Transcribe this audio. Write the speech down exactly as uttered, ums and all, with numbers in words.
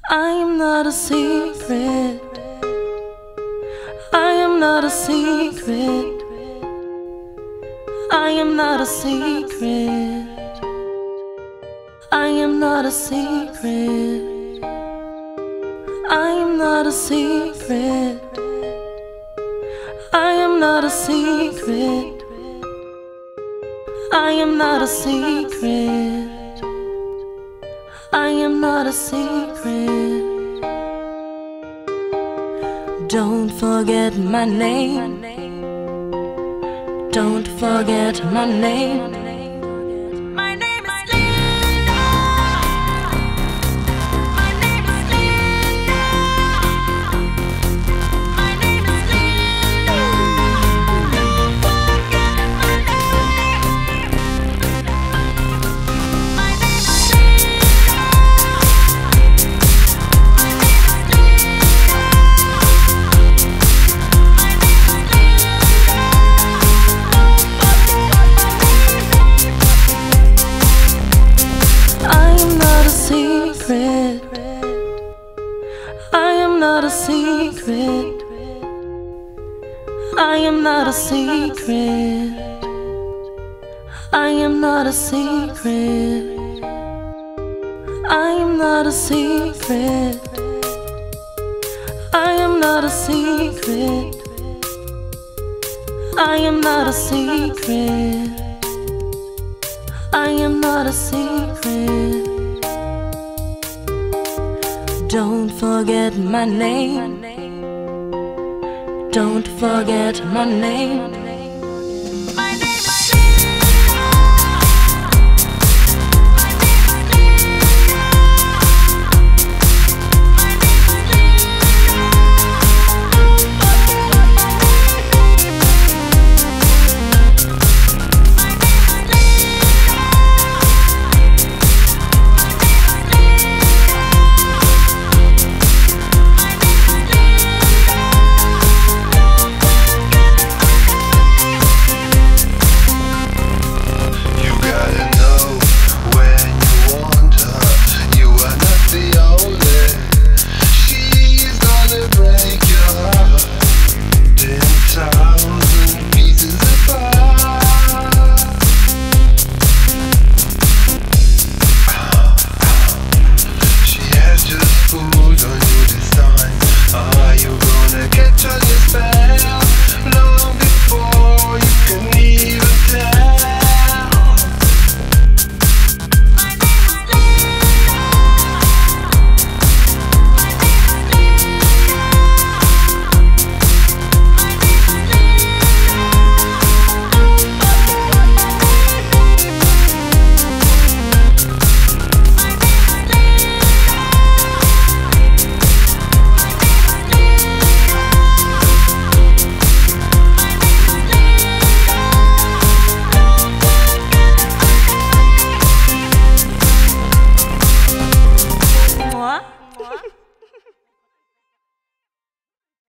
I am not a secret. I am not a secret. I am not a secret. I am not a secret. I am not a secret. I am not a secret. I am not a secret. I am not a secret. Don't forget my name. Don't forget my name. My name is Lynn Dah. My name is Lynn Dah. My name is Lynn Dah. Don't forget my name. My name is Lynn Dah. My name is Lynn Dah. My name is I am not a secret. I am not a secret. I am not a secret. I am not a secret. I am not a secret. I am not a secret. I am not a secret. Don't forget my name. Don't forget my name.